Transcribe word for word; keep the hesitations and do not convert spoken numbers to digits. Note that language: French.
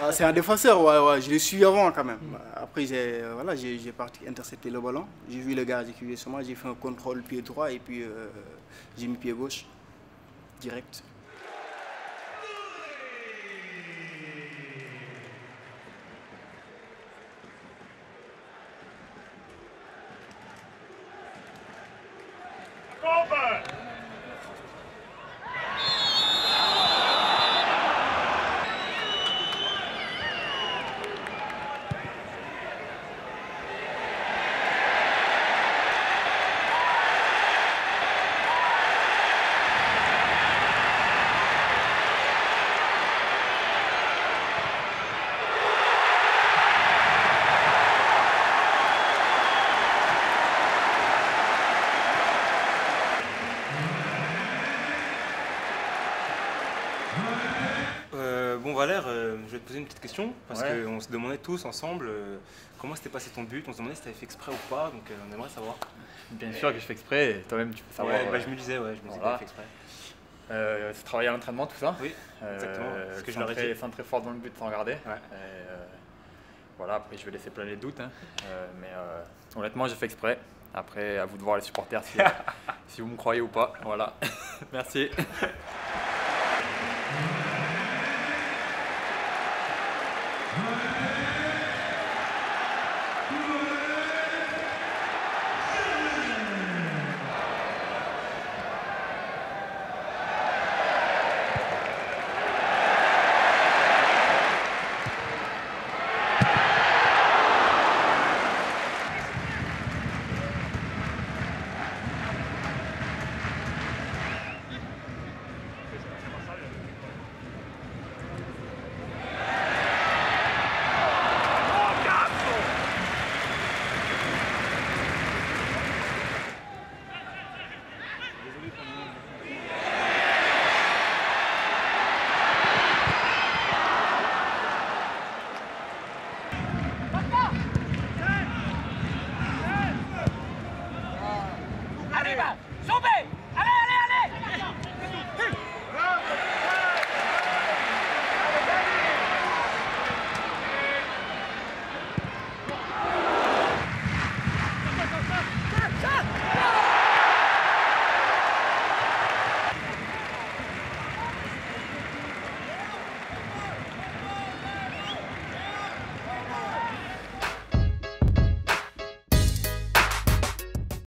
Ah, c'est un défenseur, ouais, ouais, je l'ai suivi avant quand même. Après, j'ai euh, voilà, j'ai parti intercepter le ballon. J'ai vu le gars qui est sur moi, j'ai fait un contrôle pied droit et puis euh, j'ai mis pied gauche, direct. Euh, bon Valère, euh, je vais te poser une petite question parce Ouais. qu'on se demandait tous ensemble euh, comment s'était passé ton but, on se demandait si tu avais fait exprès ou pas, donc euh, on aimerait savoir. Bien sûr que je fais exprès, et toi-même tu peux savoir. Ouais, bah, euh, je me disais, ouais, je me disais voilà. que tu avais fait exprès. euh, c'est travailler à l'entraînement, tout ça. Oui, exactement, Euh, ce que je leur ai centrer- dit. centrer fort dans le but sans regarder. Ouais. Et, euh, voilà, après je vais laisser planer les doutes. Hein. Euh, mais euh, honnêtement, j'ai fait exprès. Après, à vous de voir les supporters si, euh, si vous me croyez ou pas. Voilà. Merci. Arriba!